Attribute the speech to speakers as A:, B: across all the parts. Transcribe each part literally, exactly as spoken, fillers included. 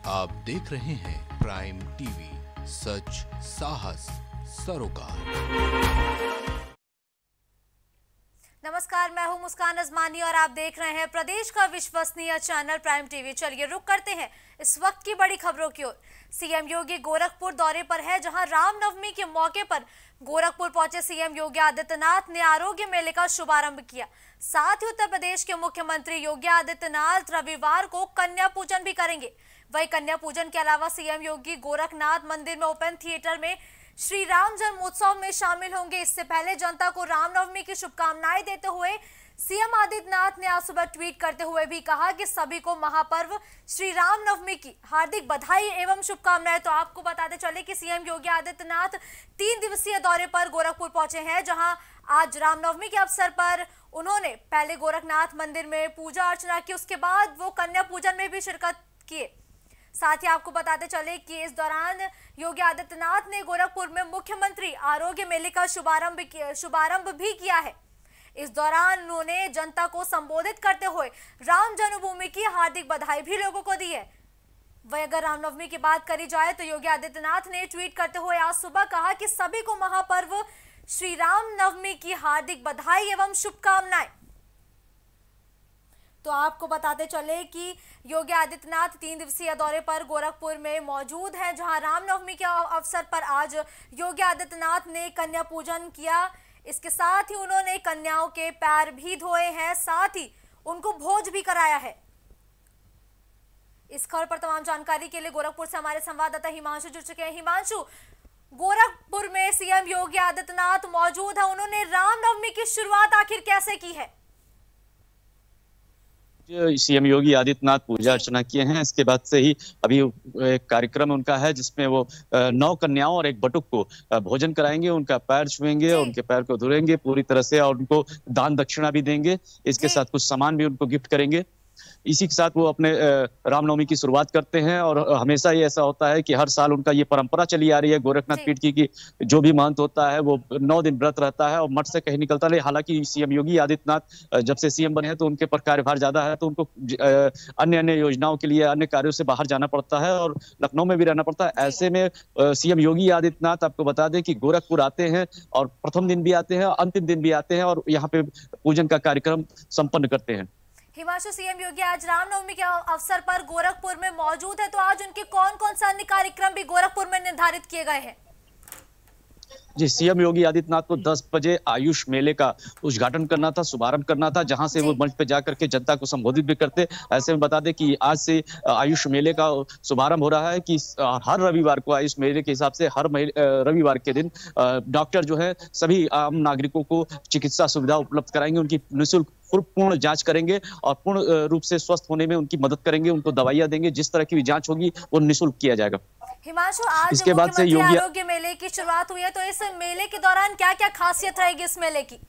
A: आप देख रहे हैं प्राइम टीवी, सच साहस सरोकार।
B: नमस्कार, मैं हूं मुस्कान अजमानी और आप देख रहे हैं प्रदेश का विश्वसनीय चैनल प्राइम टीवी। चलिए रुक करते हैं इस वक्त की बड़ी खबरों की ओर। सीएम योगी गोरखपुर दौरे पर है, जहां रामनवमी के मौके पर गोरखपुर पहुंचे सीएम योगी आदित्यनाथ ने आरोग्य मेले का शुभारंभ किया। साथ ही उत्तर प्रदेश के मुख्यमंत्री योगी आदित्यनाथ रविवार को कन्या पूजन भी करेंगे। वहीं कन्या पूजन के अलावा सीएम योगी गोरखनाथ मंदिर में ओपन थिएटर में श्री राम जन्मोत्सव में शामिल होंगे। इससे पहले जनता को रामनवमी की शुभकामनाएं देते हुए सीएम आदित्यनाथ ने आज सुबह ट्वीट करते हुए भी कहा कि सभी को महापर्व श्री रामनवमी की हार्दिक बधाई एवं शुभकामनाएं। तो आपको बताते चले कि सीएम योगी आदित्यनाथ तीन दिवसीय दौरे पर गोरखपुर पहुंचे हैं, जहां आज रामनवमी के अवसर पर उन्होंने पहले गोरखनाथ मंदिर में पूजा अर्चना की, उसके बाद वो कन्या पूजन में भी शिरकत किए। साथ ही आपको बताते चले कि इस दौरान योगी आदित्यनाथ ने गोरखपुर में मुख्यमंत्री आरोग्य मेले का शुभारंभ शुभारंभ भी किया है। इस दौरान उन्होंने जनता को संबोधित करते हुए राम जन्मभूमि की हार्दिक बधाई भी लोगों को दी है। वहीं अगर रामनवमी की बात करी जाए तो योगी आदित्यनाथ ने ट्वीट करते हुए आज सुबह कहा कि सभी को महापर्व श्री राम नवमी की हार्दिक बधाई एवं शुभकामनाएं। तो आपको बताते चले कि योगी आदित्यनाथ तीन दिवसीय दौरे पर गोरखपुर में मौजूद हैं, जहां रामनवमी के अवसर पर आज योगी आदित्यनाथ ने कन्या पूजन किया। इसके साथ ही उन्होंने कन्याओं के पैर भी धोए हैं, साथ ही उनको भोज भी कराया है। इस खबर पर तमाम जानकारी के लिए गोरखपुर से हमारे संवाददाता हिमांशु जुड़ चुके हैं। हिमांशु, गोरखपुर में सीएम योगी आदित्यनाथ मौजूद है, उन्होंने रामनवमी की शुरुआत आखिर कैसे की है?
C: सीएम योगी आदित्यनाथ पूजा अर्चना किए हैं। इसके बाद से ही अभी एक कार्यक्रम उनका है, जिसमें वो नौ कन्याओं और एक बटुक को भोजन कराएंगे, उनका पैर छुएंगे, उनके पैर को धुलेंगे पूरी तरह से और उनको दान दक्षिणा भी देंगे। इसके साथ कुछ सामान भी उनको गिफ्ट करेंगे। इसी के साथ वो अपने रामनवमी की शुरुआत करते हैं और हमेशा ही ऐसा होता है कि हर साल उनका ये परंपरा चली आ रही है गोरखनाथ पीठ की कि जो भी महंत होता है वो नौ दिन व्रत रहता है और मठ से कहीं निकलता नहीं। हालांकि सीएम योगी आदित्यनाथ जब से सीएम बने हैं तो उनके पर कार्यभार ज्यादा है, तो उनको अन्य अन्य योजनाओं के लिए अन्य कार्यों से बाहर जाना पड़ता है और लखनऊ में भी रहना पड़ता है। ऐसे में सीएम योगी आदित्यनाथ आपको बता दें कि गोरखपुर आते हैं और प्रथम दिन भी आते हैं, अंतिम दिन भी आते हैं और यहाँ पे पूजन का कार्यक्रम संपन्न करते हैं।
B: हिमांशु, सीएम योगी आज रामनवमी के अवसर पर गोरखपुर में मौजूद है, तो आज उनके कौन कौन सा अन्य कार्यक्रम भी गोरखपुर में निर्धारित किए गए हैं?
C: जी, सीएम योगी आदित्यनाथ को दस बजे आयुष मेले का उद्घाटन करना था, शुभारंभ करना था, जहां से वो मंच पे जाकर के जनता को संबोधित भी करते। ऐसे में बता दें कि आज से आयुष मेले का शुभारंभ हो रहा है कि हर रविवार को आयुष मेले के हिसाब से हर रविवार के दिन डॉक्टर जो है सभी आम नागरिकों को चिकित्सा सुविधा उपलब्ध कराएंगे, उनकी निःशुल्क पूर्ण जांच करेंगे और पूर्ण रूप से स्वस्थ होने में उनकी मदद करेंगे, उनको दवाइयां देंगे। जिस तरह की भी जांच होगी वो निःशुल्क किया जाएगा।
B: हिमांशु, आज
C: इसके बाद से योगी
B: आरोग्य मेले की शुरुआत हुई है, तो इस मेले के दौरान क्या क्या खासियत रहेगी इस मेले की?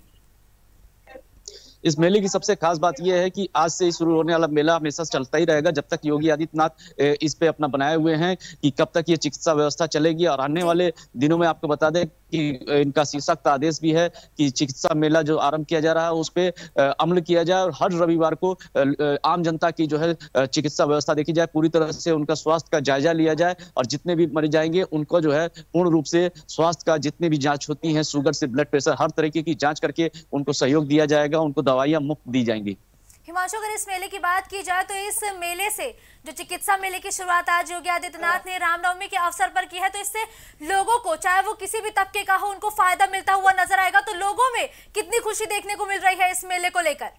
C: इस मेले की सबसे खास बात यह है कि आज से शुरू होने वाला मेला हमेशा चलता ही रहेगा जब तक योगी आदित्यनाथ इस पे अपना बनाए हुए हैं कि कब तक ये चिकित्सा व्यवस्था चलेगी। और आने वाले दिनों में आपको बता दें कि इनका शीर्षक आदेश भी है कि चिकित्सा मेला जो आरंभ किया जा रहा है उस पे अमल किया जाए और हर रविवार को आम जनता की जो है चिकित्सा व्यवस्था देखी जाए, पूरी तरह से उनका स्वास्थ्य का जायजा लिया जाए और जितने भी मरीज जाएंगे उनको जो है पूर्ण रूप से स्वास्थ्य का जितने भी जांच होती है, शुगर से ब्लड प्रेशर, हर तरीके की जांच करके उनको सहयोग दिया जाएगा, उनको दवाइयां मुफ्त दी जाएंगी।
B: हिमांशु, अगर इस मेले की बात की जाए तो इस मेले से जो चिकित्सा मेले की शुरुआत आज योगी आदित्यनाथ ने रामनवमी के अवसर पर की है, तो इससे लोगों को, चाहे वो किसी भी तबके का हो, उनको फायदा मिलता हुआ नजर आएगा। तो लोगों में कितनी खुशी देखने को मिल रही है इस मेले को लेकर?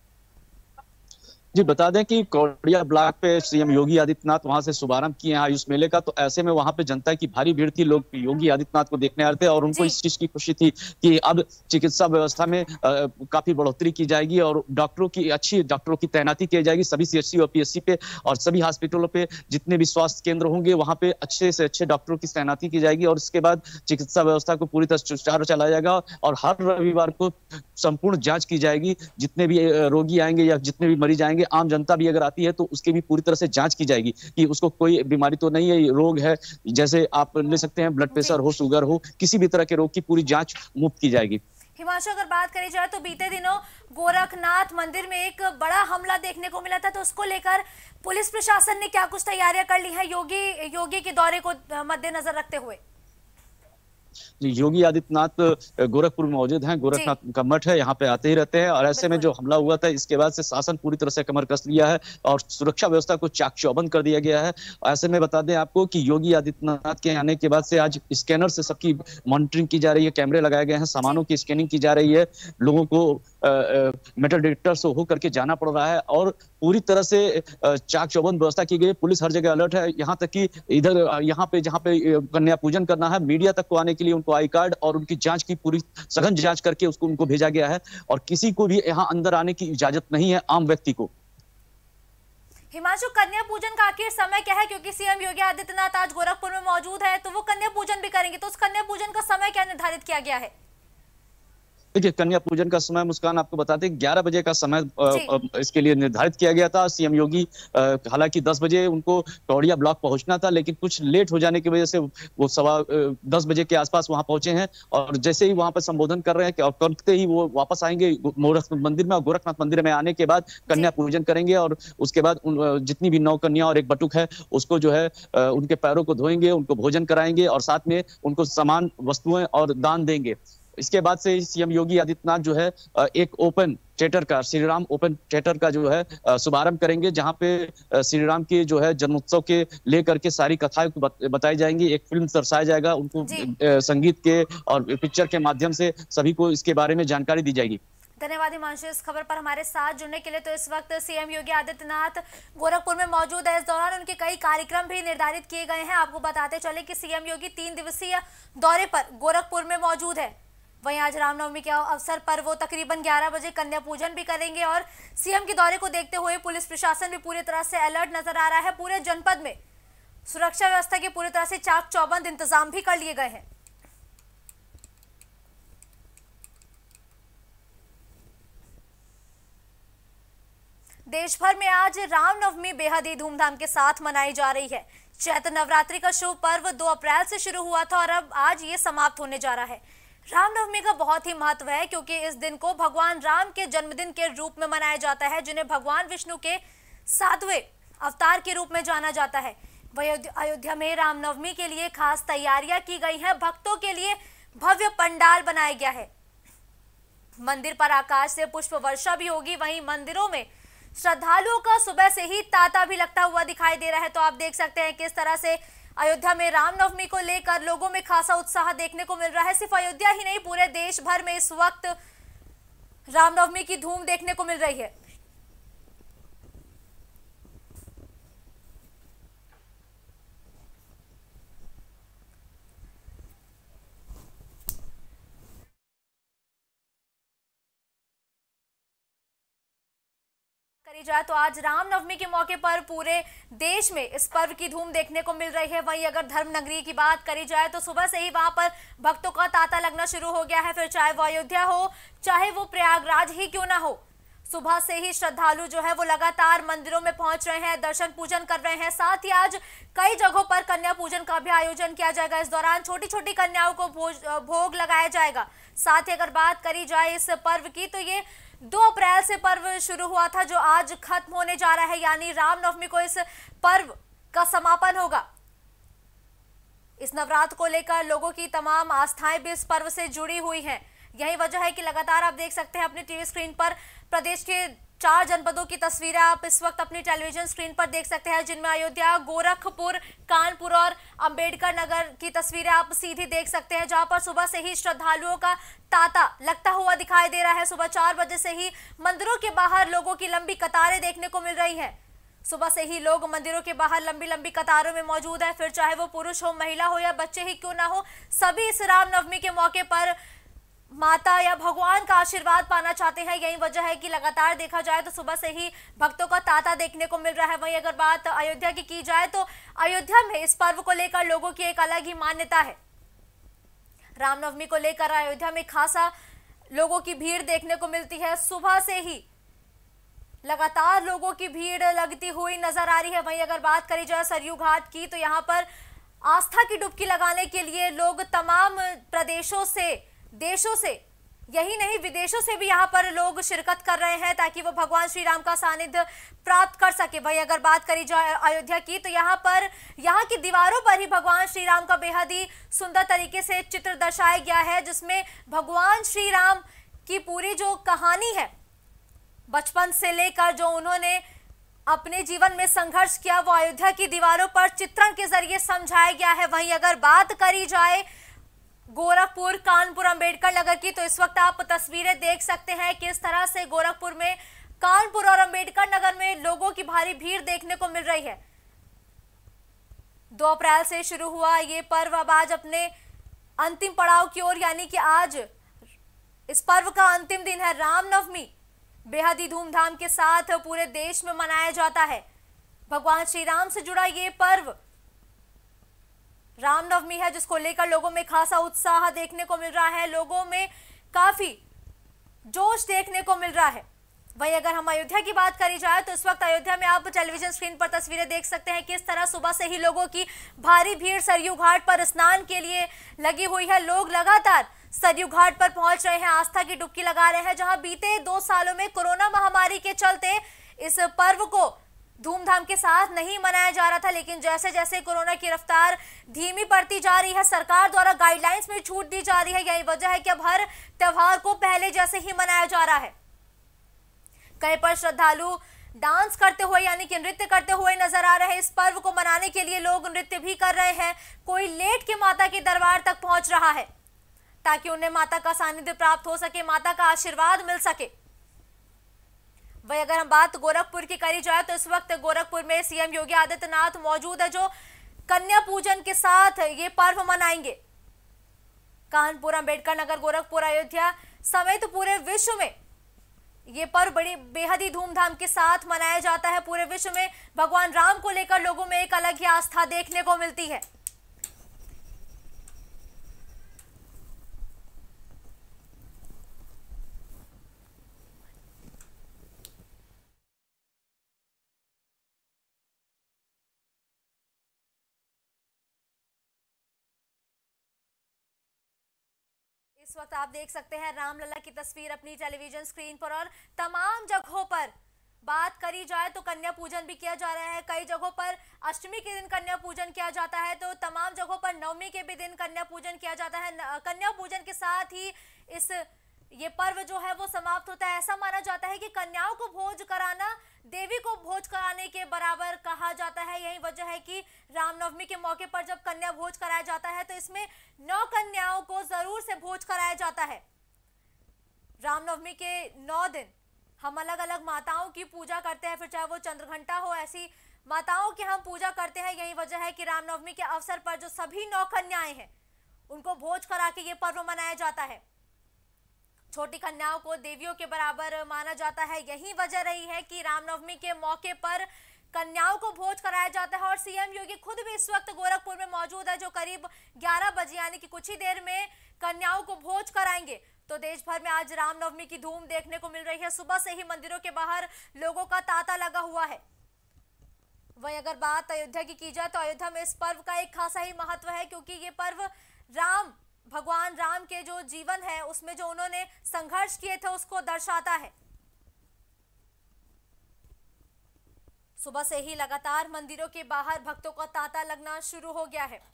C: जी, बता दें कि कौड़िया ब्लॉक पे सीएम योगी आदित्यनाथ वहां से शुभारंभ किए हैं आयुष मेले का, तो ऐसे में वहां पे जनता की भारी भीड़ थी, लोग योगी आदित्यनाथ को देखने आ रहे थे और उनको इस चीज की खुशी थी कि अब चिकित्सा व्यवस्था में आ, काफी बढ़ोतरी की जाएगी और डॉक्टरों की अच्छी डॉक्टरों की तैनाती की जाएगी सभी सीएचसी और पीएचसी पे और सभी हॉस्पिटलों पे जितने भी स्वास्थ्य केंद्र होंगे वहां पे अच्छे से अच्छे डॉक्टरों की तैनाती की जाएगी और इसके बाद चिकित्सा व्यवस्था को पूरी तरह सुचारू चलाया जाएगा और हर रविवार को संपूर्ण जांच की जाएगी। जितने भी रोगी आएंगे या जितने भी मरीज आएंगे, आम जनता भी अगर आती है तो उसकी भी पूरी तरह से जांच की जाएगी कि उसको कोई बीमारी तो नहीं है, रोग है, जैसे आप ले सकते हैं ब्लड प्रेशर हो, शुगर हो, किसी भी तरह के रोग की पूरी जांच मुफ्त की जाएगी।
B: हिमांशु, अगर बात करी जाए तो बीते दिनों गोरखनाथ मंदिर में एक बड़ा हमला देखने को मिला था, तो उसको लेकर पुलिस प्रशासन ने क्या कुछ तैयारियां कर ली है योगी योगी के दौरे को मद्देनजर रखते हुए?
C: योगी आदित्यनाथ गोरखपुर में मौजूद हैं। गोरखनाथ का मठ है, यहाँ पे आते ही रहते हैं और ऐसे में जो हमला हुआ था इसके बाद से शासन पूरी तरह से कमर कस लिया है और सुरक्षा व्यवस्था को चाक चौबंद कर दिया गया है। ऐसे में बता दें आपको कि योगी आदित्यनाथ के आने के बाद से आज स्कैनर से सबकी मॉनिटरिंग की जा रही है, कैमरे लगाए गए हैं, सामानों की स्कैनिंग की जा रही है, लोगों को मेटल डिटेक्टर से होकर के जाना पड़ रहा है और पूरी तरह से चाक चौबंद व्यवस्था की गई। पुलिस हर जगह अलर्ट है, यहाँ तक कि इधर यहाँ पे जहाँ पे कन्या पूजन करना है, मीडिया तक को आने के लिए उनको आई कार्ड और उनकी जांच की पूरी सघन जांच करके उसको उनको भेजा गया है और किसी को भी यहाँ अंदर आने की इजाजत नहीं है आम व्यक्ति को।
B: हिमांशु, कन्या पूजन का आखिर समय क्या है? क्योंकि सीएम योगी आदित्यनाथ आज गोरखपुर में मौजूद है, तो वो कन्या पूजन भी करेंगे, तो उस कन्या पूजन का समय क्या निर्धारित किया गया है?
C: देखिए, कन्या पूजन का समय मुस्कान आपको बताते हैं ग्यारह बजे का समय इसके लिए निर्धारित किया गया था। सीएम योगी हालांकि दस बजे उनको टौड़िया ब्लॉक पहुंचना था, लेकिन कुछ लेट हो जाने की वजह से वो सवा दस बजे के आसपास वहां पहुंचे हैं और जैसे ही वहां पर संबोधन कर रहे हैं और करते ही वो वापस आएंगे गोरखनाथ मंदिर में और गोरखनाथ मंदिर में आने के बाद कन्या पूजन करेंगे और उसके बाद जितनी भी नौ कन्या और एक बटुक है उसको जो है उनके पैरों को धोएंगे, उनको भोजन कराएंगे और साथ में उनको सामान वस्तुएं और दान देंगे। इसके बाद से सीएम योगी आदित्यनाथ जो है एक ओपन थिएटर का, श्री राम ओपन थिएटर का जो है शुभारंभ करेंगे, जहां पे श्री राम के जो है जन्मोत्सव के लेकर के सारी कथाएं बताई जाएंगी, एक फिल्म दर्शाया जाएगा, उनको संगीत के और पिक्चर के माध्यम से सभी को इसके बारे में जानकारी दी जाएगी।
B: धन्यवाद हिमांशु इस खबर पर हमारे साथ जुड़ने के लिए। तो इस वक्त सीएम योगी आदित्यनाथ गोरखपुर में मौजूद है, इस दौरान उनके कई कार्यक्रम भी निर्धारित किए गए हैं। आपको बताते चले कि सीएम योगी तीन दिवसीय दौरे पर गोरखपुर में मौजूद है। वहीं आज रामनवमी के अवसर पर वो तकरीबन ग्यारह बजे कन्या पूजन भी करेंगे और सीएम के दौरे को देखते हुए पुलिस प्रशासन भी पूरी तरह से अलर्ट नजर आ रहा है। पूरे जनपद में सुरक्षा व्यवस्था के पूरी तरह से चाक चौबंद इंतजाम भी कर लिए गए हैं। देश भर में आज रामनवमी बेहद ही धूमधाम के साथ मनाई जा रही है। चैत्र नवरात्रि का शुभ पर्व दो अप्रैल से शुरू हुआ था और अब आज ये समाप्त होने जा रहा है। रामनवमी का बहुत ही महत्व है क्योंकि इस दिन को भगवान राम के जन्मदिन के रूप में मनाया जाता है, जिन्हें भगवान विष्णु के सातवें अवतार के रूप में जाना जाता है। वहीं अयोध्या में रामनवमी के लिए खास तैयारियां की गई हैं। भक्तों के लिए भव्य पंडाल बनाया गया है। मंदिर पर आकाश से पुष्प वर्षा भी होगी। वहीं मंदिरों में श्रद्धालुओं का सुबह से ही तांता भी लगता हुआ दिखाई दे रहा है। तो आप देख सकते हैं किस तरह से अयोध्या में रामनवमी को लेकर लोगों में खासा उत्साह देखने को मिल रहा है। सिर्फ अयोध्या ही नहीं, पूरे देश भर में इस वक्त रामनवमी की धूम देखने को मिल रही है। करी जाए तो आज रामनवमी के मौके पर पूरे देश में इस पर्व की धूम देखने को मिल रही है। वहीं अगर धर्मनगरी की बात करी जाए तो सुबह से ही वहां पर भक्तों का तांता लगना शुरू हो गया है। फिर चाहे वो अयोध्या हो, चाहे वो प्रयागराज ही क्यों ना हो, सुबह से ही श्रद्धालु जो है वो लगातार मंदिरों में पहुंच रहे हैं, दर्शन पूजन कर रहे हैं। साथ ही आज कई जगहों पर कन्या पूजन का भी आयोजन किया जाएगा। इस दौरान छोटी छोटी कन्याओं को भोग लगाया जाएगा। साथ ही अगर बात करी जाए इस पर्व की तो ये दो अप्रैल से पर्व शुरू हुआ था, जो आज खत्म होने जा रहा है, यानी रामनवमी को इस पर्व का समापन होगा। इस नवरात्र को लेकर लोगों की तमाम आस्थाएं भी इस पर्व से जुड़ी हुई हैं। यही वजह है कि लगातार आप देख सकते हैं अपनी टीवी स्क्रीन पर प्रदेश के चार जनपदों की तस्वीरें आप इस वक्त अपनी टेलीविजन स्क्रीन पर देख सकते हैं, जिनमें अयोध्या, गोरखपुर, कानपुर और अंबेडकर नगर की तस्वीरें आप सीधी देख सकते हैं, जहां पर सुबह से ही श्रद्धालुओं का तांता लगता हुआ दिखाई दे रहा है। सुबह चार बजे से ही मंदिरों के बाहर लोगों की लंबी कतारें देखने को मिल रही हैं। सुबह से ही लोग मंदिरों के बाहर लंबी लंबी कतारों में मौजूद है। फिर चाहे वो पुरुष हो, महिला हो या बच्चे ही क्यों ना हो, सभी इस रामनवमी के मौके पर माता या भगवान का आशीर्वाद पाना चाहते हैं। यही वजह है कि लगातार देखा जाए तो सुबह से ही भक्तों का तांता देखने को मिल रहा है। वहीं अगर बात अयोध्या की की जाए तो अयोध्या में इस पर्व को लेकर लोगों की एक अलग ही मान्यता है। रामनवमी को लेकर अयोध्या में खासा लोगों की भीड़ देखने को मिलती है। सुबह से ही लगातार लोगों की भीड़ लगती हुई नजर आ रही है। वहीं अगर बात करी जाए सरयू घाट की तो यहाँ पर आस्था की डुबकी लगाने के लिए लोग तमाम प्रदेशों से, देशों से यही नहीं, विदेशों से भी यहाँ पर लोग शिरकत कर रहे हैं ताकि वो भगवान श्री राम का सानिध्य प्राप्त कर सके। भाई अगर बात करी जाए अयोध्या की, तो यहाँ पर यहाँ की दीवारों पर ही भगवान श्री राम का बेहद ही सुंदर तरीके से चित्र दर्शाया गया है, जिसमें भगवान श्री राम की पूरी जो कहानी है, बचपन से लेकर जो उन्होंने अपने जीवन में संघर्ष किया, वो अयोध्या की दीवारों पर चित्रण के जरिए समझाया गया है। वहीं अगर बात करी जाए गोरखपुर, कानपुर, अंबेडकर नगर की, तो इस वक्त आप तस्वीरें देख सकते हैं किस तरह से गोरखपुर में, कानपुर और अंबेडकर नगर में लोगों की भारी भीड़ देखने को मिल रही है। दो अप्रैल से शुरू हुआ ये पर्व अब आज अपने अंतिम पड़ाव की ओर, यानी कि आज इस पर्व का अंतिम दिन है। रामनवमी बेहद ही धूमधाम के साथ पूरे देश में मनाया जाता है। भगवान श्री राम से जुड़ा ये पर्व रामनवमी है, जिसको लेकर लोगों में खासा उत्साह देखने को मिल रहा है, लोगों में काफी जोश देखने को मिल रहा है। वहीं अगर हम अयोध्या की बात करी जाए, तो इस वक्त अयोध्या में आप टेलीविजन स्क्रीन पर तस्वीरें देख सकते हैं किस तरह सुबह से ही लोगों की भारी भीड़ सरयू घाट पर स्नान के लिए लगी हुई है। लोग लगातार सरयू घाट पर पहुंच रहे हैं, आस्था की डुबकी लगा रहे हैं। जहां बीते दो सालों में कोरोना महामारी के चलते इस पर्व को धूमधाम के साथ नहीं मनाया जा रहा था, लेकिन जैसे जैसे कोरोना की रफ्तार धीमी पड़ती जा रही है, सरकार द्वारा गाइडलाइंस में छूट दी जा रही है। यही वजह है कि अब हर त्योहार को पहले जैसे ही मनाया जा रहा है। कहीं पर श्रद्धालु डांस करते हुए यानी कि नृत्य करते हुए नजर आ रहे हैं। इस पर्व को मनाने के लिए लोग नृत्य भी कर रहे हैं। कोई लेट के माता के दरबार तक पहुंच रहा है ताकि उन्हें माता का सानिध्य प्राप्त हो सके, माता का आशीर्वाद मिल सके। वही अगर हम बात गोरखपुर की करी जाए, तो इस वक्त गोरखपुर में सीएम योगी आदित्यनाथ मौजूद है, जो कन्या पूजन के साथ ये पर्व मनाएंगे। कानपुर, अंबेडकर नगर, गोरखपुर, अयोध्या समेत पूरे विश्व में ये पर्व बड़ी बेहद ही धूमधाम के साथ मनाया जाता है। पूरे विश्व में भगवान राम को लेकर लोगों में एक अलग ही आस्था देखने को मिलती है। इस वक्त आप देख सकते हैं रामलला की तस्वीर अपनी टेलीविजन स्क्रीन पर, और तमाम जगहों पर बात करी जाए तो कन्या पूजन भी किया जा रहा है। कई जगहों पर अष्टमी के दिन कन्या पूजन किया जाता है, तो तमाम जगहों पर नवमी के भी दिन कन्या पूजन किया जाता है। कन्या पूजन के साथ ही इस ये पर्व जो है वो समाप्त होता है। ऐसा माना जाता है कि कन्याओं को भोज कराना देवी को भोज कराने के बराबर कहा जाता है। यही वजह है कि रामनवमी के मौके पर जब कन्या भोज कराया जाता है, तो इसमें नौ कन्याओं को जरूर से भोज कराया जाता है। रामनवमी के नौ दिन हम अलग अलग माताओं की पूजा करते हैं, फिर चाहे वो चंद्रघंटा हो, ऐसी माताओं की हम पूजा करते हैं। यही वजह है कि रामनवमी के अवसर पर जो सभी नौ कन्याएं हैं उनको भोज करा के ये पर्व मनाया जाता है। छोटी कन्याओं को देवियों के बराबर माना जाता है। यही वजह रही है कि रामनवमी के मौके पर कन्याओं को भोज कराया जाता है। और सीएम योगी खुद भी इस वक्त गोरखपुर में मौजूद है, जो करीब ग्यारह बजे यानी कि कुछ ही देर में कन्याओं को भोज कराएंगे। तो देश भर में आज रामनवमी की धूम देखने को मिल रही है। सुबह से ही मंदिरों के बाहर लोगों का तांता लगा हुआ है। वहीं अगर बात अयोध्या की की जाए, तो अयोध्या में इस पर्व का एक खासा ही महत्व है, क्योंकि ये पर्व राम भगवान राम के जो जीवन है उसमें जो उन्होंने संघर्ष किए थे उसको दर्शाता है। सुबह से ही लगातार मंदिरों के बाहर भक्तों का तांता लगना शुरू हो गया है।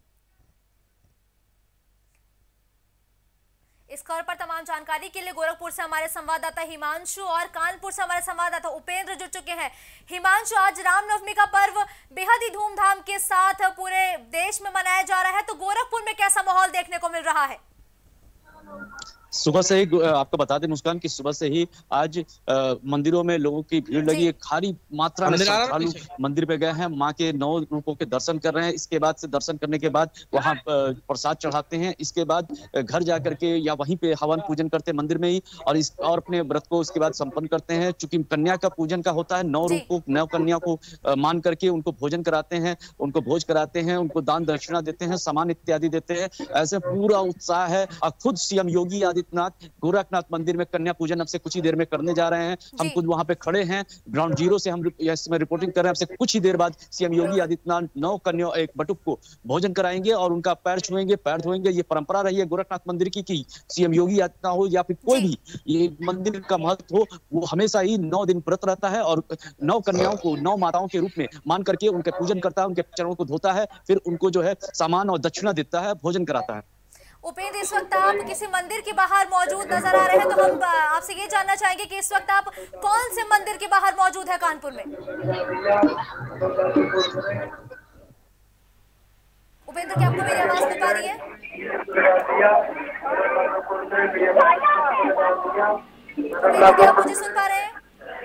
B: इस खबर पर तमाम जानकारी के लिए गोरखपुर से हमारे संवाददाता हिमांशु और कानपुर से हमारे संवाददाता उपेंद्र जुड़ चुके हैं। हिमांशु, आज रामनवमी का पर्व बेहद ही धूमधाम के साथ पूरे देश में मनाया जा रहा है, तो गोरखपुर में कैसा माहौल देखने को मिल रहा है?
C: सुबह से ही आपको बता दें मुस्कान कि सुबह से ही आज आ, मंदिरों में लोगों की भीड़ लगी है। भारी मात्रा में श्रद्धालु मंदिर पे गए हैं, मां के नौ रूपों के दर्शन कर रहे हैं। इसके बाद से दर्शन करने के बाद वहां प्रसाद चढ़ाते हैं। इसके बाद घर जाकर के या वहीं पे हवन पूजन करते हैं मंदिर में ही, और इस और अपने व्रत को उसके बाद संपन्न करते हैं। चूंकि कन्या का पूजन का होता है, नौ रूपों नौ कन्या को मान करके उनको भोजन कराते हैं, उनको भोज कराते हैं, उनको दान दक्षिणा देते हैं, सामान इत्यादि देते हैं। ऐसे पूरा उत्साह है। खुद सीएम योगी आदित्यनाथ गोरखनाथ मंदिर में कन्या पूजन अब से कुछ ही देर में करने जा रहे हैं। हम खुद वहां पे खड़े हैं, ग्राउंड जीरो से हम इसमें रिपोर्टिंग कर रहे हैं। अब से कुछ ही देर बाद सीएम योगी आदित्यनाथ नौ कन्या एक बटुक को भोजन कराएंगे और उनका पैर छुएंगे, पैर धोएंगे। ये परंपरा रही है गोरखनाथ मंदिर की कि सीएम योगी आदित्यनाथ हो या फिर कोई भी ये मंदिर का महत्व हो, वो हमेशा ही नौ दिन व्रत रहता है और नौ कन्याओं को नौ माताओं के रूप में मान करके उनके पूजन करता है, उनके चरणों को धोता है, फिर उनको जो है सामान और दक्षिणा देता है, भोजन कराता है।
B: उपेंद्र, इस वक्त आप किसी मंदिर के बाहर मौजूद नजर आ रहे हैं, तो हम आपसे ये जानना चाहेंगे कि इस वक्त आप कौन से मंदिर के बाहर मौजूद है कानपुर में? उपेंद्र, क्या आपको मेरी आवाज मिल पा रही है? उपेंद्र, क्या आप मुझे सुन पा रहे हैं?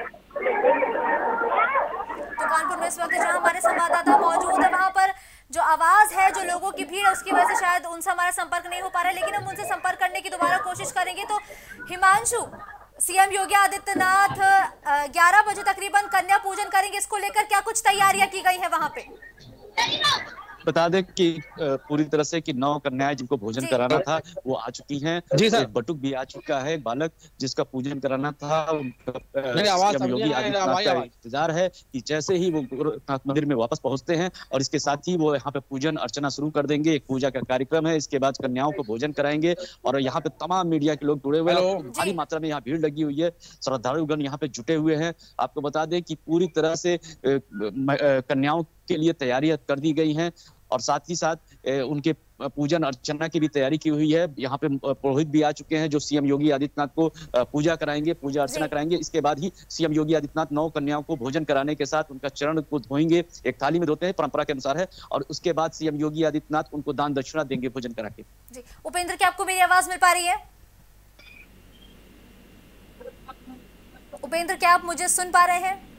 B: तो कानपुर में इस वक्त जहां हमारे संवाददाता मौजूद है, वहां पर जो आवाज है, जो लोगों की भीड़ है, उसकी वजह से शायद उनसे हमारा संपर्क नहीं हो पा रहा है, लेकिन हम उनसे संपर्क करने की दोबारा कोशिश करेंगे। तो हिमांशु, सीएम योगी आदित्यनाथ ग्यारह बजे तकरीबन कन्या पूजन करेंगे, इसको लेकर क्या कुछ तैयारियां की गई है वहां पे?
C: बता दें कि पूरी तरह से कि नौ कन्याएं जिनको भोजन कराना था वो आ चुकी हैं। जी सर, बटुक भी आ चुका है, बालक जिसका पूजन कराना था उनका योगी आदित्यनाथ का इंतजार है कि जैसे ही वो गोरखनाथ मंदिर में वापस पहुंचते हैं और इसके साथ ही वो यहाँ पे पूजन अर्चना शुरू कर देंगे। एक पूजा का कार्यक्रम है, इसके बाद कन्याओं को भोजन कराएंगे और यहाँ पे तमाम मीडिया के लोग जुड़े हुए हैं। भारी मात्रा में यहाँ भीड़ लगी हुई है, श्रद्धालुगण यहाँ पे जुटे हुए हैं। आपको बता दें कि पूरी तरह से कन्याओं के लिए तैयारियां कर दी गई हैं और साथ ही साथ उनके पूजन अर्चना की भी तैयारी की हुई है। यहाँ पे पुरोहित भी आ चुके हैं जो सीएम योगी आदित्यनाथ को पूजा कराएंगे, पूजा अर्चना कराएंगे। इसके बाद ही सीएम योगी आदित्यनाथ नौ कन्याओं को भोजन कराने के साथ उनका चरण को धोएंगे, एक थाली में धोते हैं, परंपरा के अनुसार है, और उसके बाद सीएम योगी आदित्यनाथ उनको दान दक्षिणा देंगे भोजन करा के।
B: जी उपेंद्र, क्या आपको मेरी आवाज मिल पा रही है? उपेंद्र, क्या आप मुझे सुन पा रहे हैं?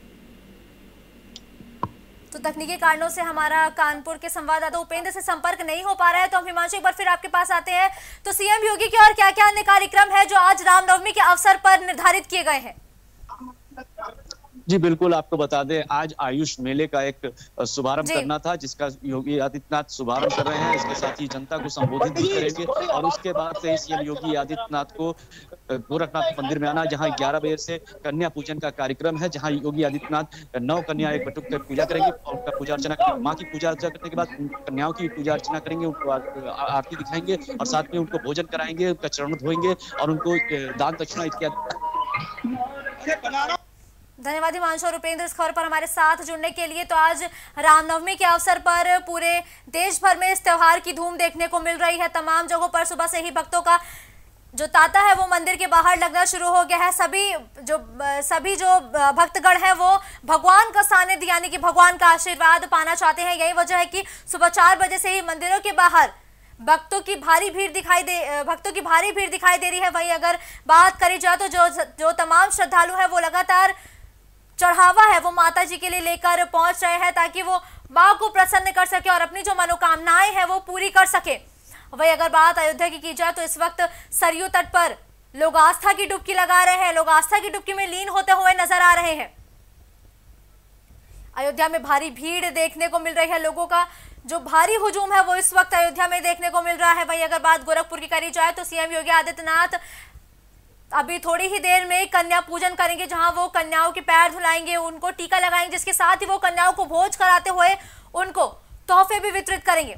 B: तो तकनीकी कारणों से हमारा कानपुर के संवाददाता उपेंद्र से संपर्क नहीं हो पा रहा है, तो हम हिमांशु एक बार फिर आपके पास आते हैं। तो सीएम योगी के और क्या क्या अन्य कार्यक्रम है जो आज रामनवमी के अवसर पर निर्धारित किए गए हैं?
C: जी बिल्कुल, आपको बता दें आज आयुष मेले का एक शुभारंभ करना था जिसका योगी आदित्यनाथ शुभारंभ कर रहे हैं। इसके साथ ही जनता को संबोधित भी करेंगे और उसके बाद से सीएम योगी आदित्यनाथ को गोरखनाथ मंदिर में आना, जहां ग्यारह बजे से कन्या पूजन का कार्यक्रम है, जहां योगी आदित्यनाथ नौ कन्या एक बटुक की पूजा करेंगे और उनका पूजा अर्चना करेंगे। माँ की पूजा अर्चना करने के बाद कन्याओं की पूजा अर्चना करेंगे, उनको आरती दिखाएंगे और साथ में उनको भोजन कराएंगे, उनका चरण धोएंगे और उनको दान दक्षिणा इत्यादि।
B: धन्यवाद हिमांशु और उपेंद्र इस खबर पर हमारे साथ जुड़ने के लिए। तो आज रामनवमी के अवसर पर पूरे देश भर में इस त्योहार की धूम देखने को मिल रही है। तमाम जगहों पर सुबह से ही भक्तों का जो तांता है वो मंदिर के बाहर लगना शुरू हो गया है। सभी जो सभी जो भक्तगण हैं वो भगवान का सानिध्य यानी कि भगवान का आशीर्वाद पाना चाहते हैं। यही वजह है कि सुबह चार बजे से ही मंदिरों के बाहर भक्तों की भारी भीड़ दिखाई दे भक्तों की भारी भीड़ दिखाई दे रही है। वहीं अगर बात करी जाए तो जो जो तमाम श्रद्धालु हैं वो लगातार चढ़ावा है वो माता जी के लिए लेकर पहुंच रहे हैं ताकि वो मां को प्रसन्न कर सके और अपनी जो मनोकामनाएं हैं वो पूरी कर सके। वही अगर बात अयोध्या की की जाए तो इस वक्त सरयू तट पर लोग आस्था की डुबकी लगा रहे हैं, लोग आस्था की डुबकी में लीन होते हुए नजर आ रहे हैं। अयोध्या में भारी भीड़ देखने को मिल रही है, लोगों का जो भारी हुजूम है वो इस वक्त अयोध्या में देखने को मिल रहा है। वही अगर बात गोरखपुर की करी जाए तो सीएम योगी आदित्यनाथ अभी थोड़ी ही देर में कन्या पूजन करेंगे, जहां वो कन्याओं के पैर धुलाएंगे, उनको टीका लगाएंगे, जिसके साथ ही वो कन्याओं को भोज कराते हुए उनको तोहफे भी वितरित करेंगे।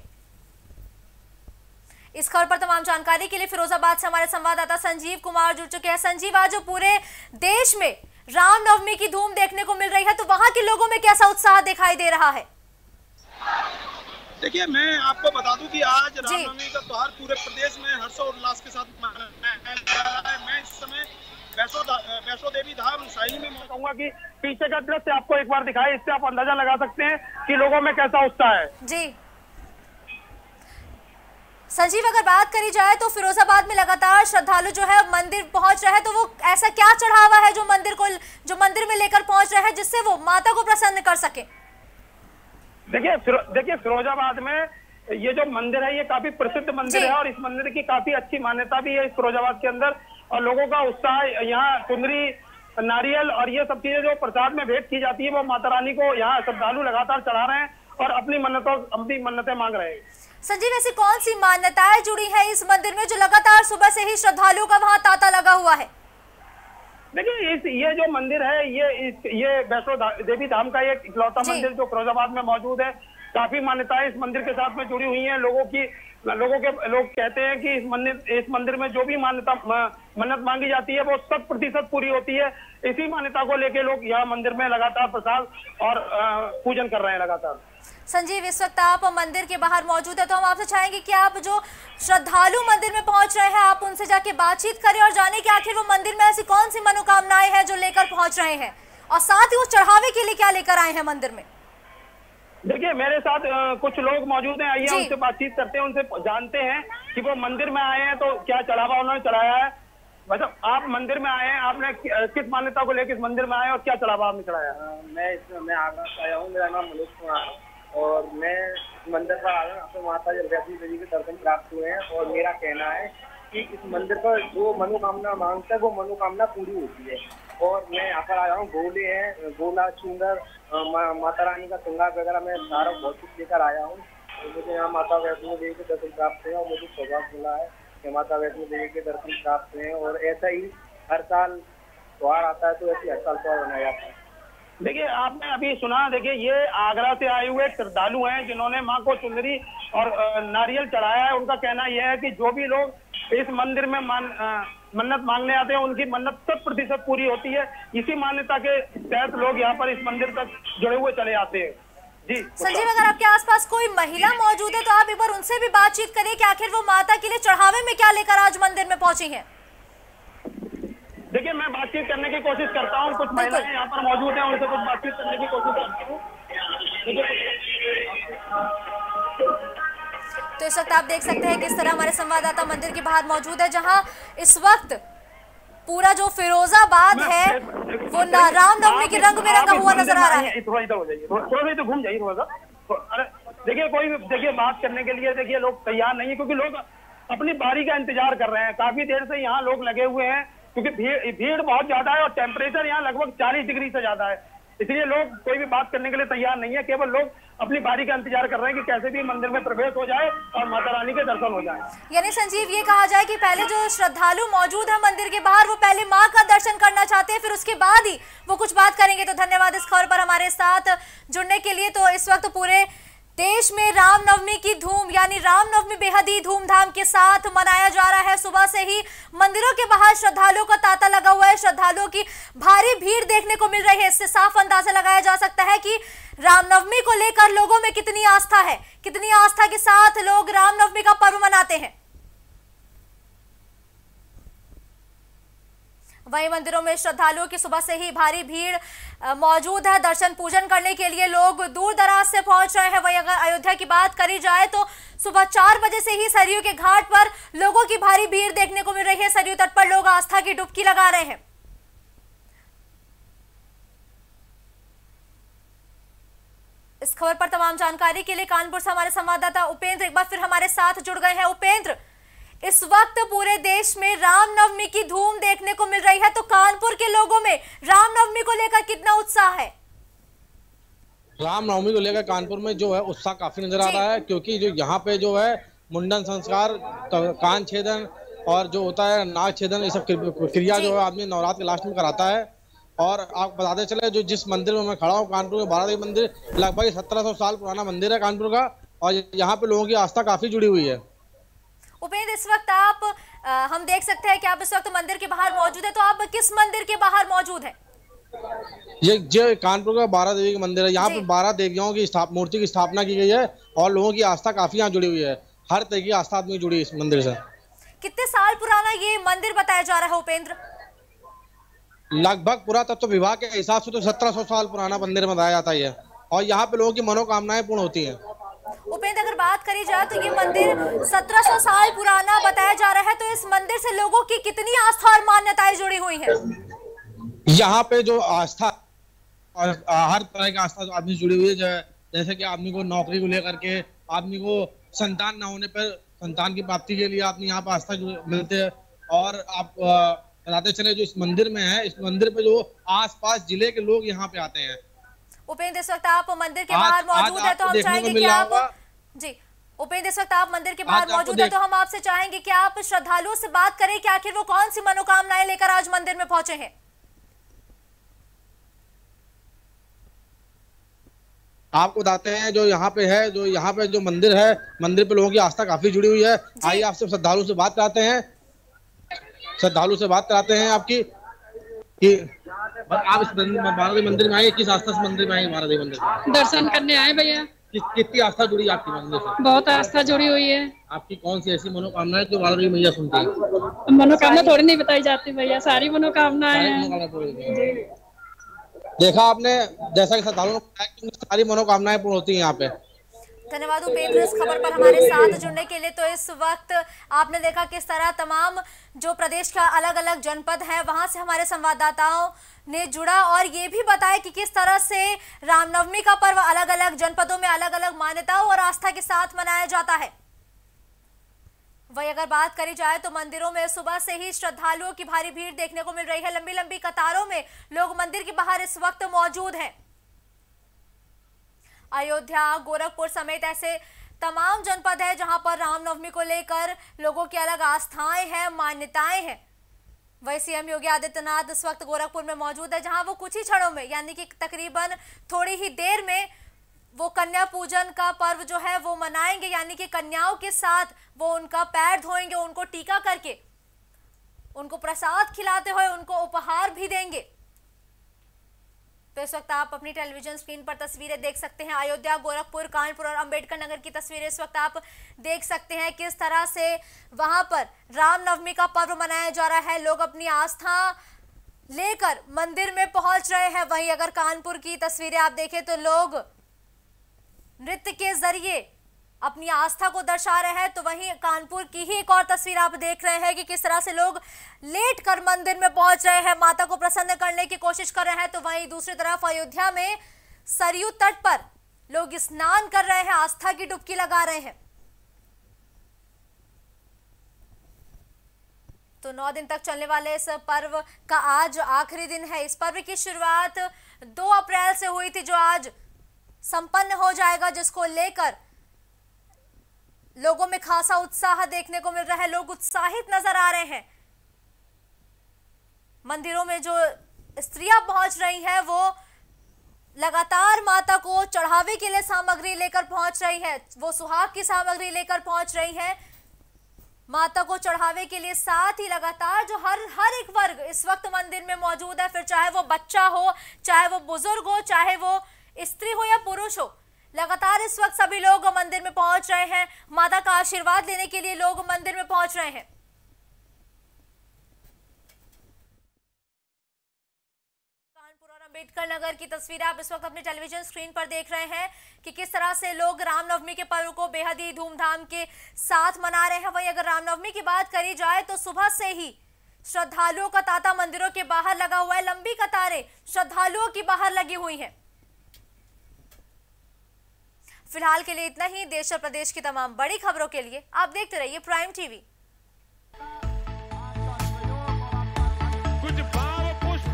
B: इस खबर पर तमाम जानकारी के लिए फिरोजाबाद से हमारे संवाददाता संजीव कुमार जुड़ चुके हैं। संजीव, आज जो पूरे देश में रामनवमी की धूम देखने को मिल रही है तो वहां के लोगों में कैसा उत्साह दिखाई दे रहा है?
D: देखिए, मैं आपको बता दूं कि आज रामनवमी का त्योहार पूरे प्रदेश में हर्षोल्लास के साथ मनाया जा रहा है। मैं इस समय वैष्णो वैष्णो देवी धाम साई में कहूंगा कि पीछे का दृश्य आपको एक बार दिखाए, इससे आप अंदाजा लगा सकते हैं कि लोगों में कैसा उत्साह है। जी
B: संजीव, अगर बात करी जाए तो फिरोजाबाद में लगातार श्रद्धालु जो है मंदिर पहुंच रहे हैं, तो वो ऐसा क्या चढ़ावा है जो मंदिर को जो मंदिर में लेकर पहुंच रहे हैं जिससे वो माता को प्रसन्न कर सके?
D: देखिए देखिए फिरोजाबाद में ये जो मंदिर है ये काफी प्रसिद्ध मंदिर है और इस मंदिर की काफी अच्छी मान्यता भी है इस फिरोजाबाद के अंदर। और लोगों का उत्साह, यहाँ चुनरी, नारियल और ये सब चीजें जो प्रसाद में भेंट की जाती है वो माता रानी को यहाँ श्रद्धालु लगातार चढ़ा रहे हैं और अपनी मन्नतों अपनी मन्नतें मांग रहे हैं।
B: संजीव, ऐसी कौन सी मान्यताएं जुड़ी है इस मंदिर में जो लगातार सुबह से ही श्रद्धालुओं का वहां तांता लगा हुआ है?
D: देखिए, इस ये जो मंदिर है ये इस, ये वैष्णो देवी धाम का एक इकलौता मंदिर जो फिरोजाबाद में मौजूद है। काफी मान्यताएं इस मंदिर के साथ में जुड़ी हुई हैं। लोगों की लोगों के लोग कहते हैं कि इस मंदिर इस मंदिर में जो भी मान्यता मन्नत मांगी जाती है वो शत प्रतिशत पूरी होती है। इसी मान्यता को लेके लोग यहाँ मंदिर में लगातार प्रसाद और पूजन कर रहे हैं लगातार।
B: संजीव, इस वक्त आप मंदिर के बाहर मौजूद है, तो हम आपसे चाहेंगे कि आप जो श्रद्धालु मंदिर में पहुंच रहे हैं आप उनसे जाके बातचीत करें और जाने कि आखिर वो मंदिर में ऐसी कौन सी मनोकामनाएं हैं जो लेकर पहुंच रहे हैं और साथ ही वो चढ़ावे के लिए क्या लेकर आए हैं मंदिर में।
D: देखिए, मेरे साथ आ, कुछ लोछ मौजूद हैं, आइए उनसे बातचीत करते हैं, उनसे जानते हैं कि वो मंदिर में आए हैं तो क्या चढ़ावा उन्होंने चढ़ाया है। मतलब आप मंदिर में आए हैं, आपने किस मान्यता को लेकर इस मंदिर में आए और क्या चढ़ावा आपने चढ़ाया?
E: मैं इसमें मैं आगरा से आया हूँ, मेरा नाम मनोज कुमार है और मैं मंदिर पर आया हूँ। यहाँ पे माता वैष्णो देवी के दर्शन प्राप्त हुए हैं और मेरा कहना है कि इस मंदिर पर जो मनोकामना मांगता है वो मनोकामना पूरी होती है। और मैं यहाँ पर आया हूँ, गोले हैं, गोला चुंदर, मा, माता रानी का श्रृंगार वगैरह मैं सारा बहुत कुछ लेकर आया हूँ। तो मुझे यहाँ माता वैष्णो देवी के दर्शन प्राप्त हुए और मुझे सौभाग्य मिला है कि माता वैष्णो देवी के दर्शन प्राप्त हुए। और ऐसा ही हर साल त्योहार आता है तो ऐसे हर साल त्योहार मनाया जाता है।
D: देखिए, आपने अभी सुना, देखिए ये आगरा से आए हुए श्रद्धालु हैं जिन्होंने माँ को चुनरी और नारियल चढ़ाया है। उनका कहना यह है कि जो भी लोग इस मंदिर में मान, आ, मन्नत मांगने आते हैं उनकी मन्नत शत प्रतिशत पूरी होती है। इसी मान्यता के तहत लोग यहाँ पर इस मंदिर तक जुड़े हुए चले आते हैं। जी
B: संजीव, अगर आपके आसपास कोई महिला मौजूद है तो आप एक बार उनसे भी बातचीत करिए कि आखिर वो माता के लिए चढ़ावे में क्या लेकर आज मंदिर में पहुंची हैं।
D: देखिए, मैं बातचीत करने की कोशिश करता हूँ, कुछ महिलाएं यहाँ पर मौजूद हैं, उनसे कुछ बातचीत करने की कोशिश करता हूँ।
B: तो इस वक्त आप देख सकते हैं किस तरह हमारे संवाददाता मंदिर के बाहर मौजूद है, जहां इस वक्त पूरा जो फिरोजाबाद है वो रामनवमी के रंग में रंगा हुआ नजर आ रहा है।
D: थोड़ा इधर हो जाइए, थोड़ा सा तो घूम जाइए थोड़ा सा। अरे देखिए, कोई देखिए बात करने के लिए देखिए लोग तैयार नहीं है क्योंकि लोग अपनी बारी का इंतजार कर रहे हैं। काफी देर से यहाँ लोग लगे हुए हैं क्योंकि भीड़ भीड़ बहुत ज्यादा है और टेम्परेचर यहाँ लगभग चालीस डिग्री से ज्यादा है, इसलिए लोग कोई भी बात करने के लिए तैयार नहीं है। केवल लोग अपनी बारी का इंतजार कर रहे हैं कि कैसे भी मंदिर में प्रवेश हो जाए और माता रानी के दर्शन हो जाए।
B: यानी संजीव, ये कहा जाए कि पहले जो श्रद्धालु मौजूद है मंदिर के बाहर वो पहले माँ का दर्शन करना चाहते हैं, फिर उसके बाद ही वो कुछ बात करेंगे। तो धन्यवाद इस खबर पर हमारे साथ जुड़ने के लिए। तो इस वक्त पूरे देश में रामनवमी की धूम यानी रामनवमी बेहद ही धूमधाम के साथ मनाया जा रहा है। सुबह से ही मंदिरों के बाहर श्रद्धालुओं का तांता लगा हुआ है, श्रद्धालुओं की भारी भीड़ देखने को मिल रही है। इससे साफ अंदाजा लगाया जा सकता है कि रामनवमी को लेकर लोगों में कितनी आस्था है, कितनी आस्था के साथ लोग रामनवमी का पर्व मनाते हैं। वहीं मंदिरों में श्रद्धालुओं की सुबह से ही भारी भीड़ मौजूद है। दर्शन पूजन करने के लिए लोग दूर दराज से पहुंच रहे हैं। वहीं अगर अयोध्या की बात करी जाए तो सुबह चार बजे से ही सरयू के घाट पर लोगों की भारी भीड़ देखने को मिल रही है। सरयू तट पर लोग आस्था की डुबकी लगा रहे हैं। इस खबर पर तमाम जानकारी के लिए कानपुर से हमारे संवाददाता उपेंद्र एक बार फिर हमारे साथ जुड़ गए हैं। उपेंद्र, इस वक्त पूरे देश में रामनवमी की धूम देखने को मिल रही है, तो कानपुर के लोगों में रामनवमी को लेकर कितना उत्साह है?
F: रामनवमी को लेकर कानपुर में जो है उत्साह काफी नजर आ रहा है, क्योंकि जो यहाँ पे जो है मुंडन संस्कार, कान छेदन और जो होता है नाग छेदन, ये सब क्रिया जो है आदमी नवरात्र के लास्ट में कराता है। और आप बताते चले जो जिस मंदिर में मैं खड़ा हूँ कानपुर के बारा देवी मंदिर, लगभग सत्रह सौ साल पुराना मंदिर है कानपुर का और यहाँ पे लोगों की आस्था काफी जुड़ी हुई है।
B: उपेंद्र, इस वक्त आप आ, हम देख सकते हैं कि आप इस वक्त मंदिर के बाहर मौजूद है, तो आप किस मंदिर के बाहर मौजूद है?
F: ये जो कानपुर का बारा देवी का मंदिर है, यहाँ पे बारह देवियों की मूर्ति की स्थापना की गई है और लोगों की आस्था काफी यहाँ जुड़ी हुई है। हर तरह की आस्था आदमी जुड़ी है इस मंदिर से।
B: कितने साल पुराना ये मंदिर बताया जा रहा है उपेंद्र?
F: लगभग पुरातत्व विभाग के हिसाब से तो सत्रह सौ साल पुराना मंदिर बताया जाता है और यहाँ पे लोगों की मनोकामनाएं पूर्ण होती हैं।
B: उपेंद्र, अगर बात करी जाए तो ये मंदिर सत्रह सौ साल पुराना बताया जा रहा है, तो इस मंदिर से लोगों की कितनी आस्था और मान्यताएं जुड़ी हुई हैं?
F: यहाँ पे जो आस्था और हर तरह की आस्था जो आदमी जुड़ी हुई है, जैसे कि आदमी को नौकरी को लेकर के, आदमी को संतान न होने पर संतान की प्राप्ति के लिए आदमी यहाँ पे आस्था मिलते हैं। और आप बताते चले जो इस मंदिर में है, इस मंदिर पे जो आसपास जिले के लोग यहाँ पे आते हैं।
B: उपेंद्र, इस वक्त आप मंदिर के बाहर मौजूद है, तो हम चाहेंगे कि आप जी उपेंद्र इस वक्त आप मंदिर के बाहर मौजूद है, तो हम आपसे चाहेंगे कि आप श्रद्धालुओं से बात करें कि आखिर वो कौन सी मनोकामनाएं लेकर आज मंदिर में पहुंचे हैं।
F: आपको बताते हैं जो यहाँ पे है, जो यहाँ पे जो मंदिर है, मंदिर पे लोगों की आस्था काफी जुड़ी हुई है। आइए आपसे श्रद्धालु से बात कराते हैं, श्रद्धालु से बात कराते हैं आपकी कि आप इस महादेव मंदिर में आए, किस आस्था से मंदिर में आए? महादेव मंदिर
G: दर्शन करने आए भैया।
F: कि, कितनी आस्था जुड़ी है आपकी मंदिर से?
G: बहुत आस्था जुड़ी हुई है। आपकी
F: कौन सी ऐसी मनोकामना है जो महादेवी मैया सुनती है?
G: मनोकामना थोड़ी नहीं बताई जाती भैया, सारी मनोकामनाएं हैं।
F: देखा आपने, जैसा कि श्रद्धालुओं ने बताया कि सारी मनोकामनाएं पूर्ण होती हैं यहाँ पे।
B: धन्यवाद उपेंद्र इस खबर पर हमारे साथ जुड़ने के लिए। तो इस वक्त आपने देखा किस तरह तमाम जो प्रदेश का अलग अलग जनपद है वहां से हमारे संवाददाताओं ने जुड़ा और ये भी बताया कि किस तरह से रामनवमी का पर्व अलग अलग जनपदों में अलग अलग मान्यताओं और आस्था के साथ मनाया जाता है। वही अगर बात करी जाए तो मंदिरों में सुबह से ही श्रद्धालुओं की भारी भीड़ देखने को मिल रही है। लंबी लंबी कतारों में लोग मंदिर के बाहर इस वक्त मौजूद हैं। अयोध्या, गोरखपुर समेत ऐसे तमाम जनपद है जहां पर रामनवमी को लेकर लोगों की अलग आस्थाएं हैं, मान्यताएं हैं। वही सीएम योगी आदित्यनाथ इस वक्त गोरखपुर में मौजूद है, जहां वो कुछ ही क्षणों में यानी कि तकरीबन थोड़ी ही देर में वो कन्या पूजन का पर्व जो है वो मनाएंगे, यानी कि कन्याओं के साथ वो उनका पैर धोएंगे, उनको टीका करके, उनको प्रसाद खिलाते हुए उनको उपहार भी देंगे। तो इस वक्त आप अपनी टेलीविजन स्क्रीन पर तस्वीरें देख सकते हैं। अयोध्या, गोरखपुर, कानपुर और अंबेडकर नगर की तस्वीरें इस वक्त आप देख सकते हैं किस तरह से वहां पर रामनवमी का पर्व मनाया जा रहा है। लोग अपनी आस्था लेकर मंदिर में पहुंच रहे हैं। वहीं अगर कानपुर की तस्वीरें आप देखें तो लोग नृत्य के जरिए अपनी आस्था को दर्शा रहे हैं। तो वहीं कानपुर की ही एक और तस्वीर आप देख रहे हैं कि किस तरह से लोग लेट कर मंदिर में पहुंच रहे हैं, माता को प्रसन्न करने की कोशिश कर रहे हैं। तो वहीं दूसरी तरफ अयोध्या में सरयू तट पर लोग स्नान कर रहे हैं, आस्था की डुबकी लगा रहे हैं। तो नौ दिन तक चलने वाले इस पर्व का आज आखिरी दिन है। इस पर्व की शुरुआत दो अप्रैल से हुई थी, जो आज संपन्न हो जाएगा, जिसको लेकर लोगों में खासा उत्साह देखने को मिल रहा है। लोग उत्साहित नजर आ रहे हैं। मंदिरों में जो स्त्रियां पहुंच रही हैं वो लगातार माता को चढ़ावे के लिए सामग्री लेकर पहुंच रही है, वो सुहाग की सामग्री लेकर पहुंच रही है माता को चढ़ावे के लिए। साथ ही लगातार जो हर हर एक वर्ग इस वक्त मंदिर में मौजूद है, फिर चाहे वो बच्चा हो, चाहे वो बुजुर्ग हो, चाहे वो स्त्री हो या पुरुष हो, लगातार इस वक्त सभी लोग मंदिर में पहुंच रहे हैं। माता का आशीर्वाद लेने के लिए लोग मंदिर में पहुंच रहे हैं। कानपुर और अंबेडकर नगर की तस्वीर आप इस वक्त अपने टेलीविजन स्क्रीन पर देख रहे हैं कि किस तरह से लोग रामनवमी के पर्व को बेहद ही धूमधाम के साथ मना रहे हैं। वहीं अगर रामनवमी की बात करी जाए तो सुबह से ही श्रद्धालुओं का तांता मंदिरों के बाहर लगा हुआ है। लंबी कतारें श्रद्धालुओं की बाहर लगी हुई हैं। फिलहाल के लिए इतना ही। देश और प्रदेश की तमाम बड़ी खबरों के लिए आप देखते रहिए प्राइम टीवी।
H: कुछ भाव पुष्प।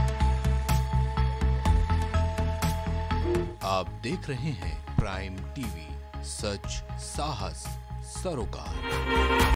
A: आप देख रहे हैं प्राइम टीवी, सच साहस सरोकार।